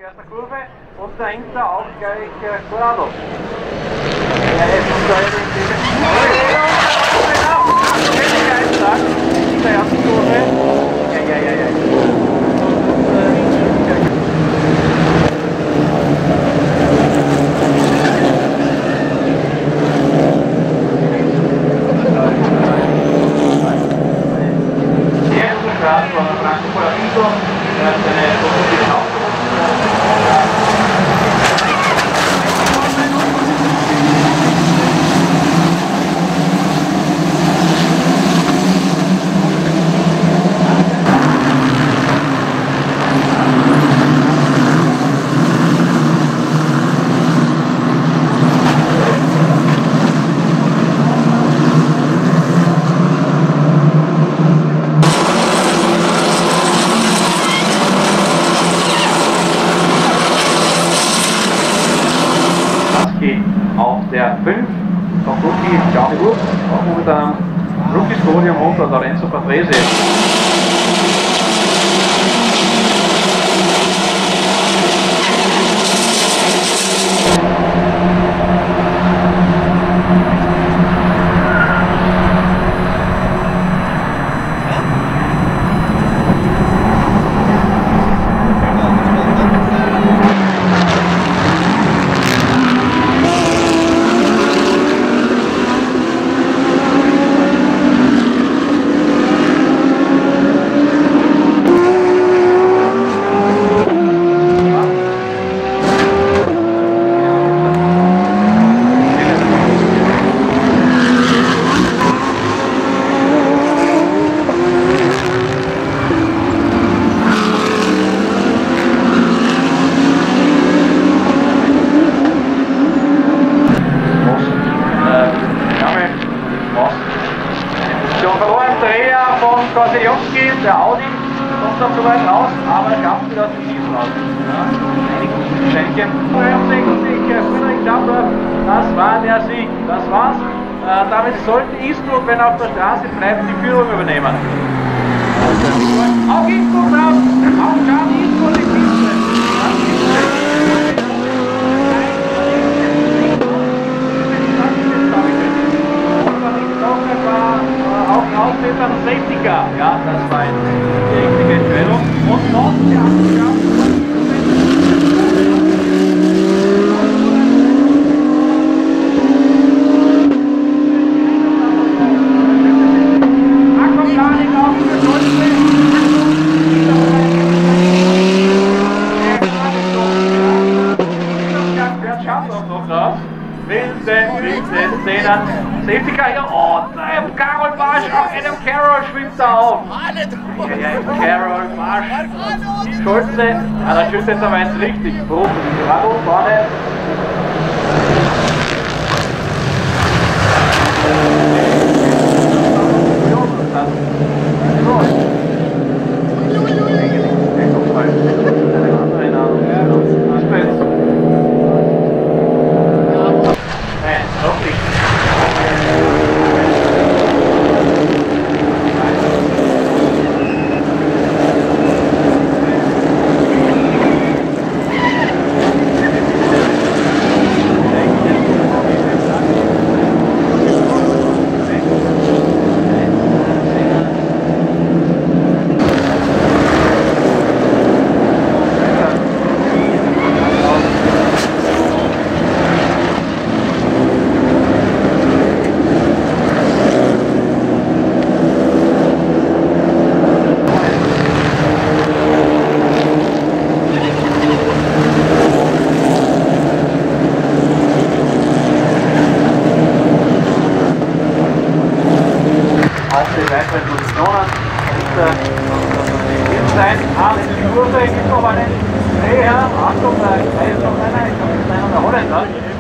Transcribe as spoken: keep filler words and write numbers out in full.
erster Kurve und dahinter auch gleich äh, Corrado. Ja, jetzt muss da eben in der ersten Kurve. Ja, ja, ja, ja. Auf der fünf von Rookie Gianni Wurz, auch mit einem Rookies-Podium unter Lorenzo Patrese. Kosejowski, der Audi, kommt dann so weit raus, aber er schafft wieder aus dem Schießen raus. Ja, einige Ständchen. fünfundsiebzig, Friedrich Schaffler, das war der Sieg. Das war's. Äh, damit sollte Eastwood, wenn er auf der Straße bleibt, die Führung übernehmen. Auch Eastwood drauf, auch John Eastwood in Kiste. Aussetzer und Safety Car. Ja, das war die richtige Entscheidung. Und noch die Abgabe. Aquaplaning auf für Deutschland. Der schafft auch noch raus. Wilde, wilde Szenen. Safety Car hier. Oh, nein, Carol Barsch, auch Adam Carroll schwimmt da auf. Ja, ja, Carol Barsch. Schulze, ja, der schützt jetzt aber jetzt richtig. Bravo, vorne. Weiteren Positionen sein. Ah, wenn die Kurve gibt noch einen Dreher. Achtung, da ist noch einer, ich glaube, das ist einer der Holländer.